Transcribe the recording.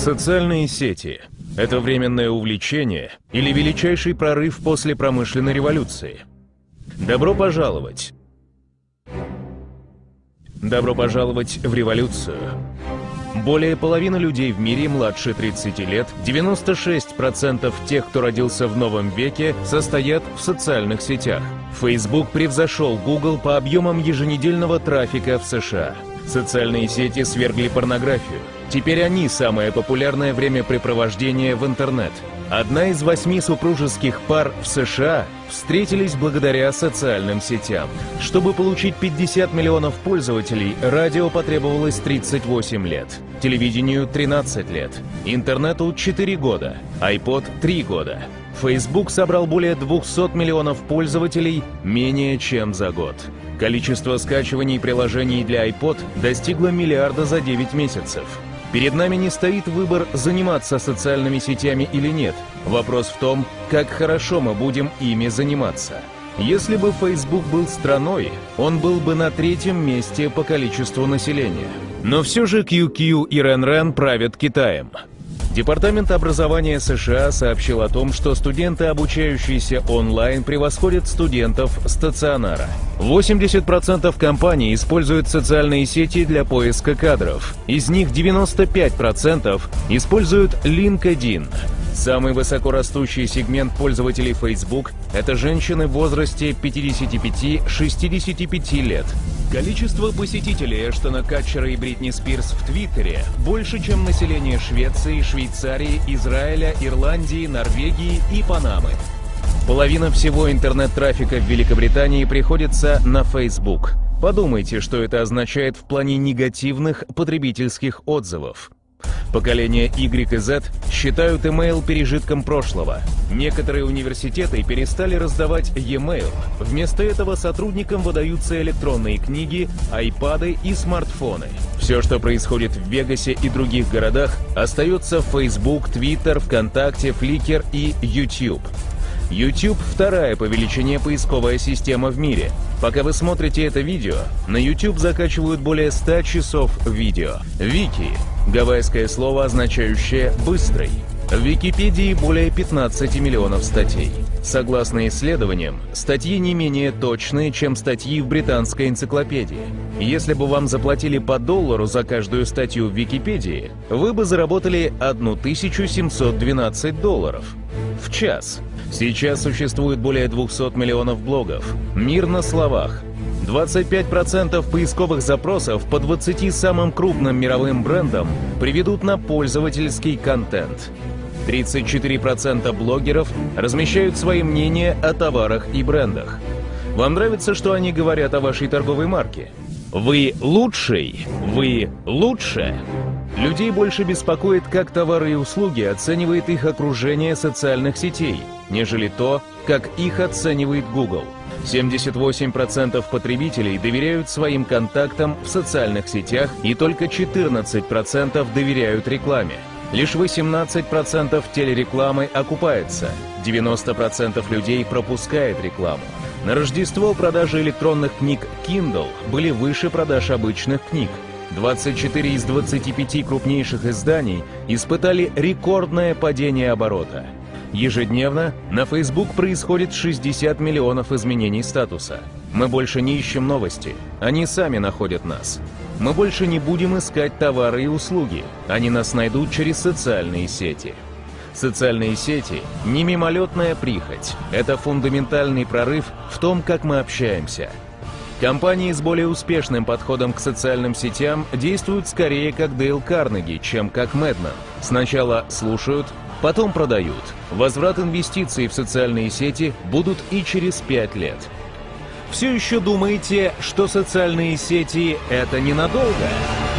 Социальные сети – это временное увлечение или величайший прорыв после промышленной революции? Добро пожаловать! Добро пожаловать в революцию! Более половины людей в мире младше 30 лет, 96% тех, кто родился в новом веке, состоят в социальных сетях. Facebook превзошел Google по объемам еженедельного трафика в США. Социальные сети свергли порнографию. Теперь они самое популярное времяпрепровождение в интернет. 1 из 8 супружеских пар в США встретились благодаря социальным сетям. Чтобы получить 50 миллионов пользователей, радио потребовалось 38 лет, телевидению 13 лет, интернету 4 года, iPod 3 года. Facebook собрал более 200 миллионов пользователей менее чем за год. Количество скачиваний приложений для iPod достигло миллиарда за 9 месяцев. Перед нами не стоит выбор, заниматься социальными сетями или нет. Вопрос в том, как хорошо мы будем ими заниматься. Если бы Facebook был страной, он был бы на 3-м месте по количеству населения. Но все же QQ и RenRen правят Китаем. Департамент образования США сообщил о том, что студенты, обучающиеся онлайн, превосходят студентов стационара. 80% компаний используют социальные сети для поиска кадров. Из них 95% используют LinkedIn. Самый высокорастущий сегмент пользователей Facebook – это женщины в возрасте 55-65 лет. Количество посетителей Эштона Катчера и Бритни Спирс в Твиттере больше, чем население Швеции, Швейцарии, Израиля, Ирландии, Норвегии и Панамы. Половина всего интернет-трафика в Великобритании приходится на Facebook. Подумайте, что это означает в плане негативных потребительских отзывов. Поколение Y и Z считают email пережитком прошлого. Некоторые университеты перестали раздавать e-mail. Вместо этого сотрудникам выдаются электронные книги, айпады и смартфоны. Все, что происходит в Вегасе и других городах, остается в Facebook, Twitter, ВКонтакте, Flickr и YouTube. YouTube – вторая по величине поисковая система в мире. Пока вы смотрите это видео, на YouTube закачивают более 100 часов видео. Вики – гавайское слово, означающее «быстрый». В Википедии более 15 миллионов статей. Согласно исследованиям, статьи не менее точные, чем статьи в британской энциклопедии. Если бы вам заплатили по $1 за каждую статью в Википедии, вы бы заработали $1712 в час. Сейчас существует более 200 миллионов блогов. Мир на словах. 25% поисковых запросов по 20 самым крупным мировым брендам приведут на пользовательский контент. 34% блогеров размещают свои мнения о товарах и брендах. Вам нравится, что они говорят о вашей торговой марке? Вы лучший? Вы лучше? Людей больше беспокоит, как товары и услуги оценивает их окружение социальных сетей, нежели то, как их оценивает Google. 78% потребителей доверяют своим контактам в социальных сетях, и только 14% доверяют рекламе. Лишь 18% телерекламы окупается, 90% людей пропускает рекламу. На Рождество продажи электронных книг Kindle были выше продаж обычных книг. 24 из 25 крупнейших изданий испытали рекордное падение оборота. Ежедневно на Facebook происходит 60 миллионов изменений статуса. Мы больше не ищем новости, они сами находят нас. Мы больше не будем искать товары и услуги, они нас найдут через социальные сети. Социальные сети – не мимолетная прихоть, это фундаментальный прорыв в том, как мы общаемся. Компании с более успешным подходом к социальным сетям действуют скорее как Дейл Карнеги, чем как Мэдман. Сначала слушают, потом продают. Возврат инвестиций в социальные сети будут и через 5 лет. Все еще думаете, что социальные сети – это ненадолго?